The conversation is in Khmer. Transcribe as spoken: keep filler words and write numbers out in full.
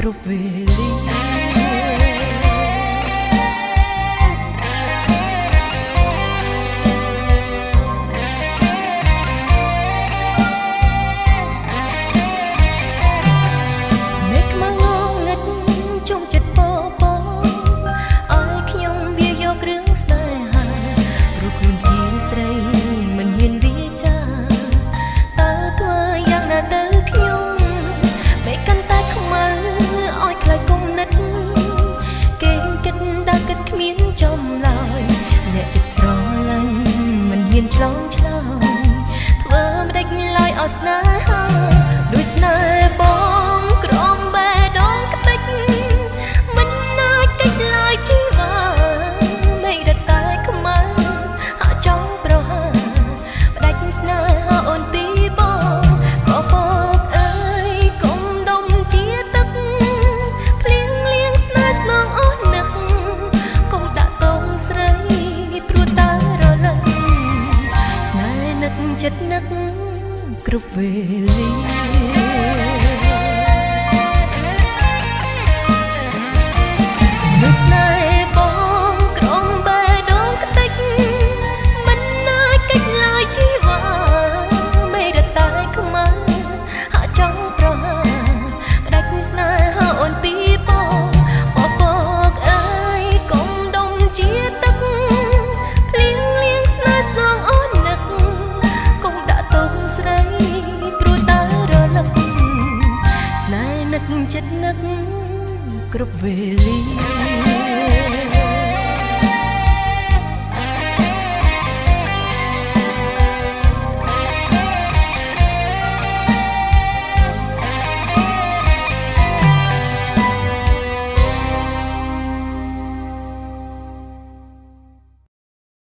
គ្រប់វេលាឆ្លងឆ្លើយធ្វើមិនដេចឡើយអស្នេហាដូចស្នេហ៍បងក្រំបេះដូងក្តិចមិនអាចកិច្ចឡើយជីវ៉ាមិនដតែខ្មៅហាក់ចង់ប្រហើផ្ដាច់ស្នេហាអូនពីបងក៏ពកអើយកុំដុំជាទឹកភ្លៀងលៀងស្នេហ៍ស្នងអូននឹកកុំដាក់តងស្រីព្រោះតែរលឹកចិត្តនឹកគ្រប់វេលាដូចស្នេហ៍បងក្រំបេះដូងក្តិចមិនអាចកិច្ចឡើយជីវ៉ាមិនរត់តែខ្មៅហាក់ចង់ប្រហើផ្ដាច់ស្នេហាអូនពីបងពពកអើយកុំដុំជាទឹកភ្លៀងលៀងស្នេហ៍ស្នងអូននឹកចិត្តនឹកគ្រប់វេលា